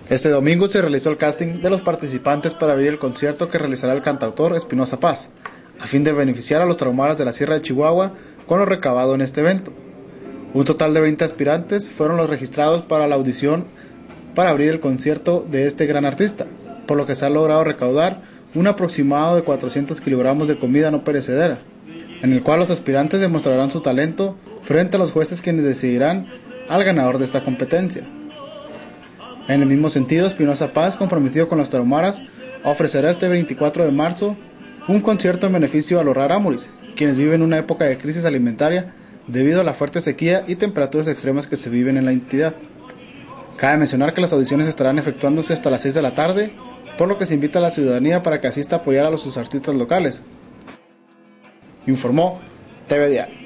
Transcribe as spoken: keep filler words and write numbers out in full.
Este domingo se realizó el casting de los participantes para abrir el concierto que realizará el cantautor Espinoza Paz, a fin de beneficiar a los trahumaras de la Sierra de Chihuahua con lo recabado en este evento. Un total de veinte aspirantes fueron los registrados para la audición para abrir el concierto de este gran artista, por lo que se ha logrado recaudar un aproximado de cuatrocientos kilogramos de comida no perecedera, en el cual los aspirantes demostrarán su talento frente a los jueces, quienes decidirán al ganador de esta competencia. En el mismo sentido, Espinoza Paz, comprometido con los trahumaras, ofrecerá este veinticuatro de marzo un concierto en beneficio a los rarámuris, quienes viven una época de crisis alimentaria debido a la fuerte sequía y temperaturas extremas que se viven en la entidad. Cabe mencionar que las audiciones estarán efectuándose hasta las seis de la tarde, por lo que se invita a la ciudadanía para que asista a apoyar a los sus artistas locales. Informó T V Diario.